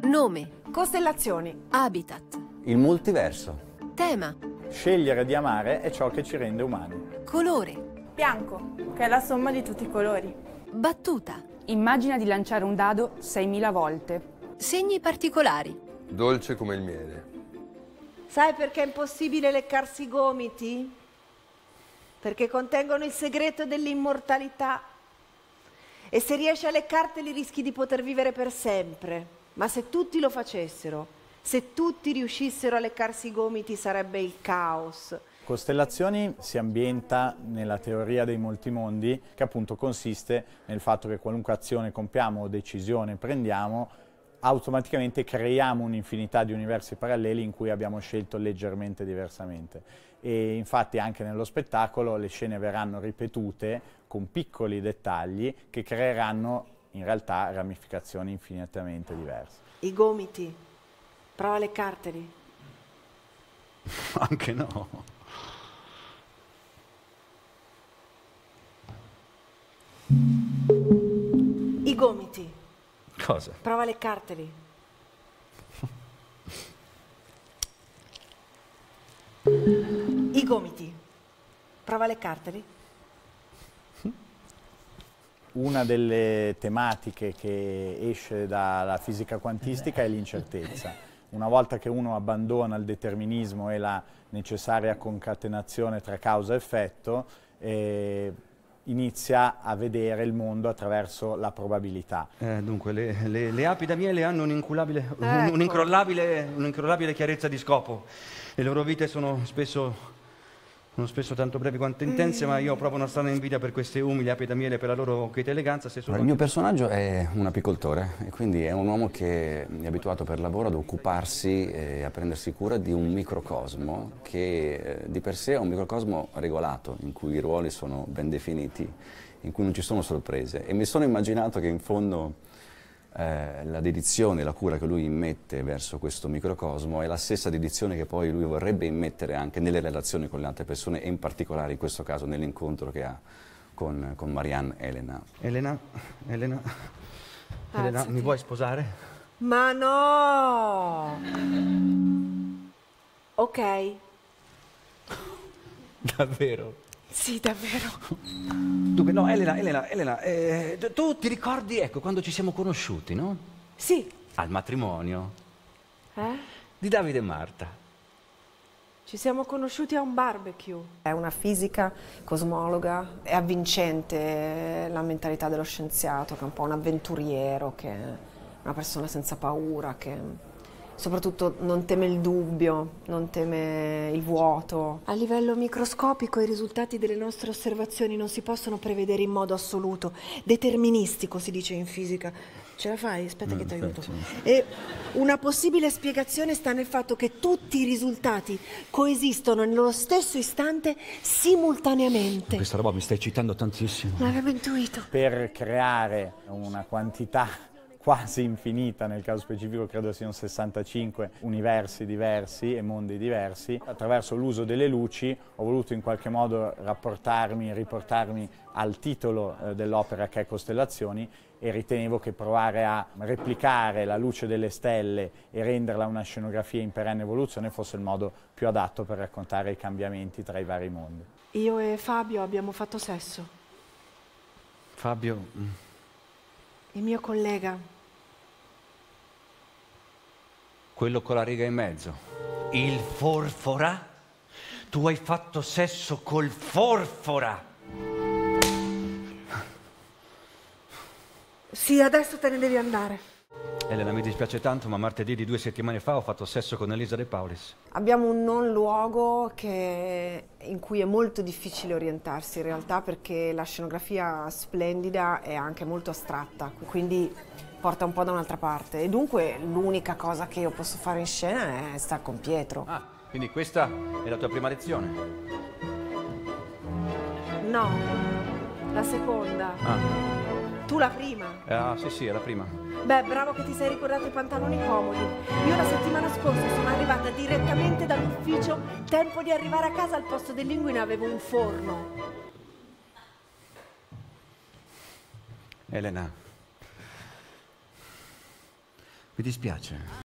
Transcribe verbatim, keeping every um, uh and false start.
Nome. Costellazioni. Habitat. Il multiverso. Tema. Scegliere di amare è ciò che ci rende umani. Colore. Bianco, che è la somma di tutti i colori. Battuta. Immagina di lanciare un dado seimila volte. Segni particolari. Dolce come il miele. Sai perché è impossibile leccarsi i gomiti? Perché contengono il segreto dell'immortalità. E se riesci a leccarteli rischi di poter vivere per sempre. Ma se tutti lo facessero, se tutti riuscissero a leccarsi i gomiti, sarebbe il caos. Costellazioni si ambienta nella teoria dei molti mondi, che appunto consiste nel fatto che qualunque azione compiamo o decisione prendiamo, automaticamente creiamo un'infinità di universi paralleli in cui abbiamo scelto leggermente diversamente. E infatti anche nello spettacolo le scene verranno ripetute con piccoli dettagli che creeranno in realtà ramificazioni infinitamente diverse. I gomiti, prova a leccarteli. Anche no. I gomiti. Cosa? Prova a leccarteli. I gomiti. Prova a leccarteli. Una delle tematiche che esce dalla fisica quantistica è l'incertezza. Una volta che uno abbandona il determinismo e la necessaria concatenazione tra causa e effetto, eh, inizia a vedere il mondo attraverso la probabilità. Eh, dunque, le, le, le api da miele hanno un'incrollabile Ecco. un un'incrollabile chiarezza di scopo. Le loro vite sono spesso, sono spesso tanto brevi quanto intense, mm. ma io ho proprio una strana invidia per queste umili api da miele, per la loro quieta eleganza. Se sono... Il mio personaggio è un apicoltore e quindi è un uomo che è abituato per lavoro ad occuparsi e a prendersi cura di un microcosmo che eh, di per sé è un microcosmo regolato, in cui i ruoli sono ben definiti, in cui non ci sono sorprese. E mi sono immaginato che in fondo eh, la dedizione, la cura che lui immette verso questo microcosmo è la stessa dedizione che poi lui vorrebbe immettere anche nelle relazioni con le altre persone e in particolare in questo caso nell'incontro che ha con, con Marianne Elena. Elena, Elena, Elena, mi vuoi sposare? Ma no! Ok. Davvero? Sì, davvero. Dunque, no, Elena, Elena, Elena, eh, tu ti ricordi, ecco, quando ci siamo conosciuti, no? Sì. Al matrimonio Eh? di Davide e Marta. Ci siamo conosciuti a un barbecue. È una fisica cosmologa, è avvincente la mentalità dello scienziato, che è un po' un avventuriero, che è una persona senza paura, che soprattutto non teme il dubbio, non teme il vuoto. A livello microscopico i risultati delle nostre osservazioni non si possono prevedere in modo assoluto, deterministico si dice in fisica. Ce la fai? Aspetta mm, che ti aiuto. Sì. E una possibile spiegazione sta nel fatto che tutti i risultati coesistono nello stesso istante simultaneamente. Questa roba mi sta eccitando tantissimo. L'avevo intuito. Per creare una quantità quasi infinita, nel caso specifico credo siano sessantacinque universi diversi e mondi diversi, attraverso l'uso delle luci ho voluto in qualche modo rapportarmi, riportarmi al titolo eh, dell'opera che è Costellazioni, e ritenevo che provare a replicare la luce delle stelle e renderla una scenografia in perenne evoluzione fosse il modo più adatto per raccontare i cambiamenti tra i vari mondi. Io e Fabio abbiamo fatto sesso. Fabio? Il mio collega. Quello con la riga in mezzo. Il Forfora? Tu hai fatto sesso col Forfora? Sì, adesso te ne devi andare. Elena, mi dispiace tanto, ma martedì di due settimane fa ho fatto sesso con Elisa De Paulis. Abbiamo un non luogo che, in cui è molto difficile orientarsi in realtà, perché la scenografia splendida è anche molto astratta, quindi porta un po' da un'altra parte. E dunque l'unica cosa che io posso fare in scena è stare con Pietro. Ah, quindi questa è la tua prima lezione? No, la seconda. Ah. Tu la prima. Ah, sì, sì, è la prima. Beh, bravo che ti sei ricordato i pantaloni comodi. Io la settimana scorsa sono arrivata direttamente dall'ufficio, tempo di arrivare a casa, al posto del linguine avevo un forno. Elena, Mi dispiace.